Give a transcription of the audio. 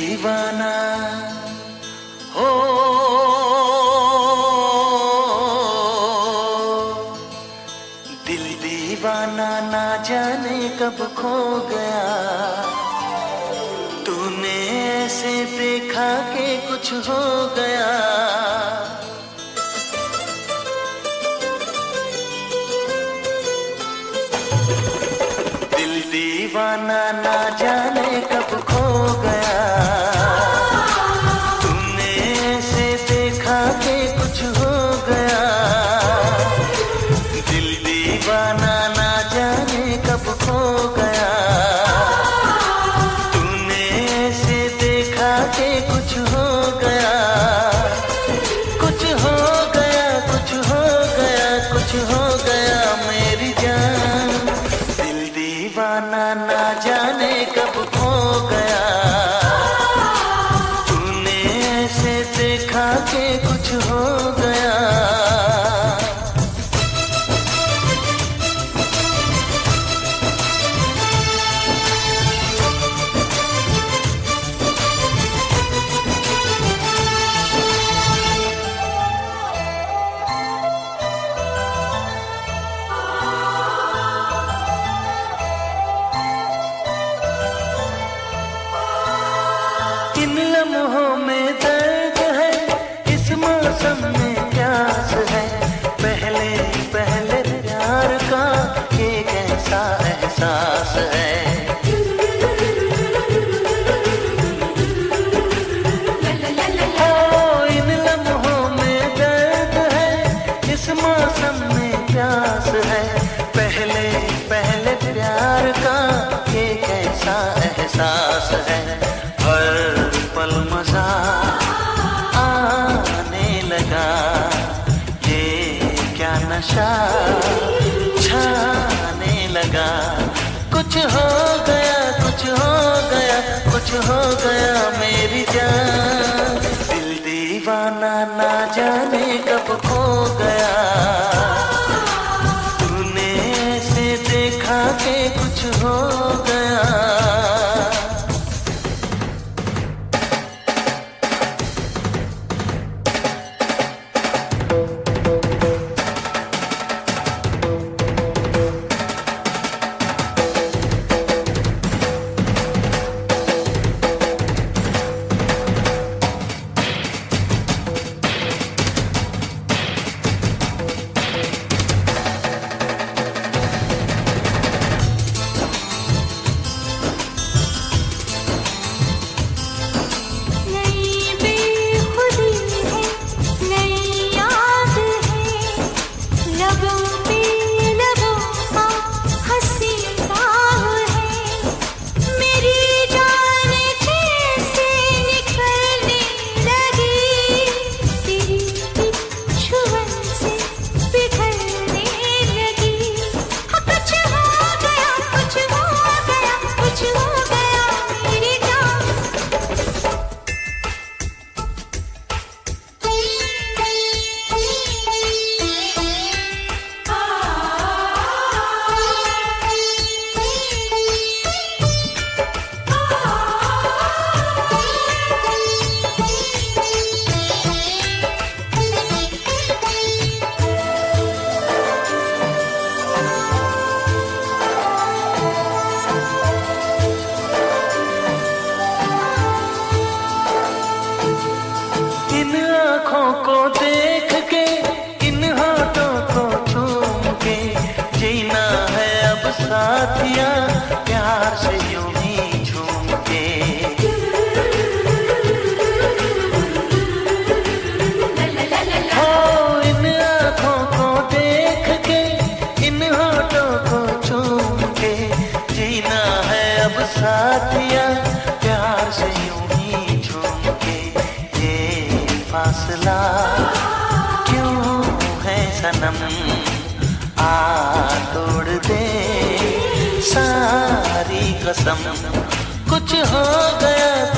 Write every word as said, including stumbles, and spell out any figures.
दीवाना हो, दिल दीवाना ना जाने कब खो गया। तूने ऐसे देखा कि कुछ हो गया। दिल दीवाना ना जाने कब खो गया। तूने ऐसे देखा कि कुछ हो गया। दिल दीवाना ना जाने कब खो गया। तूने ऐसे देखा कि कुछ हो गया। कुछ हो गया, कुछ हो गया, कुछ हो गया मेरी जान। दिल दीवाना ना जाने कब खो गया। तूने ऐसे देखा कि कुछ हो गया। इन लम्हों में दर्द है, इस मौसम में प्यास है। पहले पहले प्यार का ये कैसा एहसास है। ओ इन लम्हों में दर्द है, इस मौसम में प्यास है। पहले पहले प्यार का ये कैसा एहसास है। हर पल मजा आने लगा, ये क्या नशा छाने लगा। कुछ हो गया, कुछ हो गया, कुछ हो गया मेरी जान। दिल दीवाना ना जाने कब खो गया। तूने ऐसे देखा कि कुछ हो गया। को देख के, इन होठों को चूम के, जीना है अब साथिया प्यार से यूं ही झूम के। हो इन आँखों को देख के, इन होठों को चूम के, जीना है अब साथिया प्यार से यूं ही झूम के। ये फासला क्यों है सनम, आ तोड़ दे सारी कसम। कुछ हो गया